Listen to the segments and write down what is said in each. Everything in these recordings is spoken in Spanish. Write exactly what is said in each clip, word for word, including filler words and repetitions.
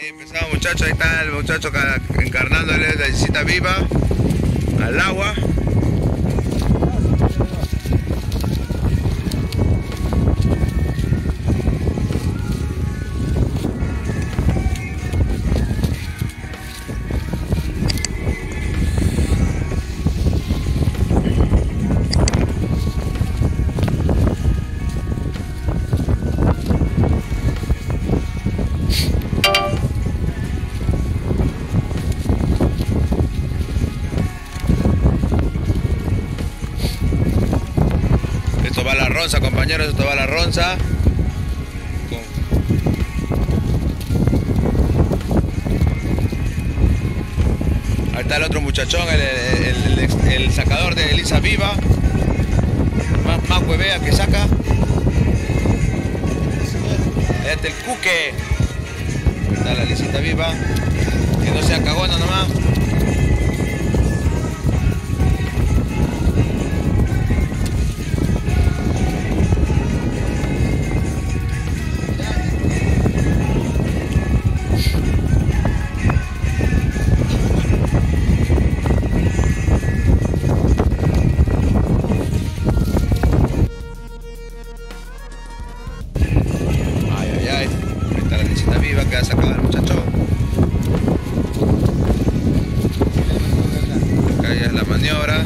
Ahí empezamos, muchachos. Ahí está el muchacho encarnándole la visita viva al agua. Esto va a la ronza, compañeros, esto va a la ronza. Ahí está el otro muchachón, el, el, el, el sacador de lisa viva. Más, más huevea que saca. Ahí está el cuque. Ahí está la lisita viva. Que no sea cagona nomás. Viva que ha sacado el muchacho. Acá ya es la maniobra.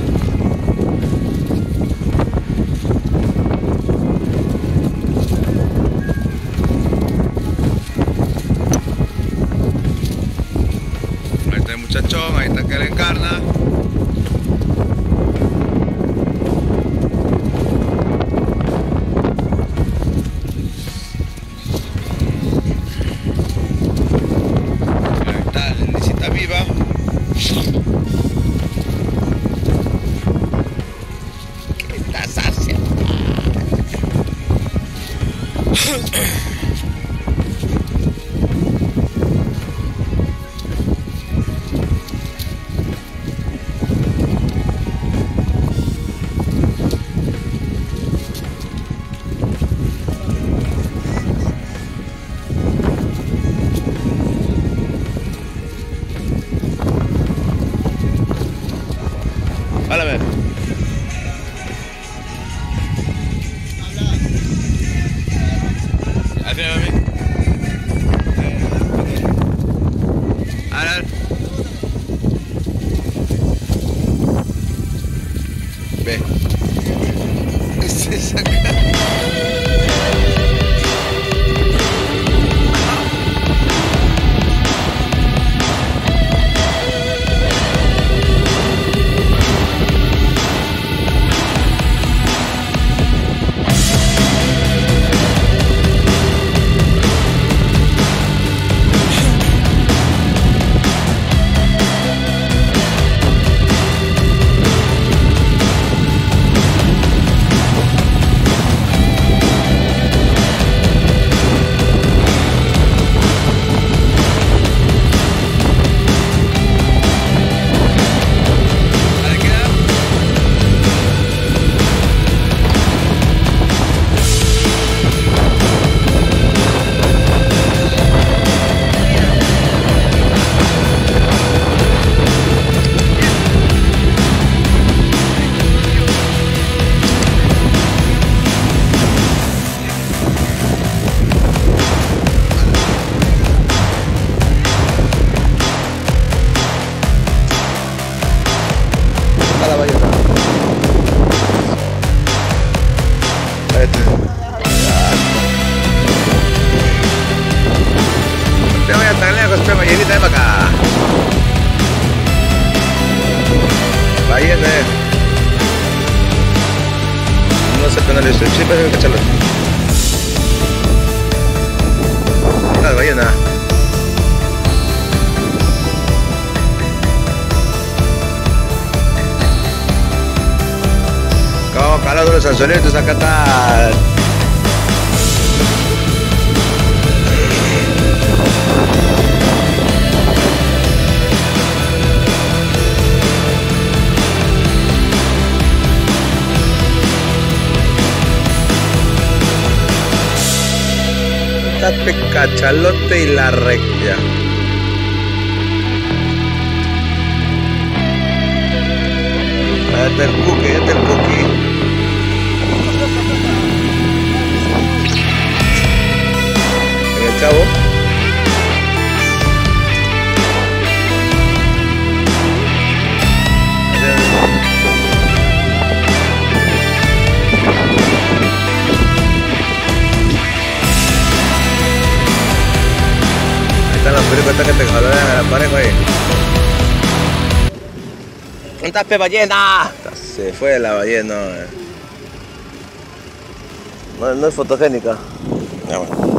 Ahí está el muchachón, ahí está que le encarna. Viva. Está sacia. Háblame. Al final a mí. Ahora. Ve. Se saca. A la ballena. Este. Te voy a estar lejos, esta ballenita de para acá. Ballena. No sé cuándo le estoy, siempre hay que cacharlo. La ballena. Como calado los anzuelitos, acá está. Tape, cachalote y la recta. Ahí está el cookie, ahí está el cookie. En el chavo. Ahí están las películas que te jalaron a la pareja ahí. ¿Dónde está Pe Ballena? Se fue la ballena. No, no es fotogénica. Ah, bueno.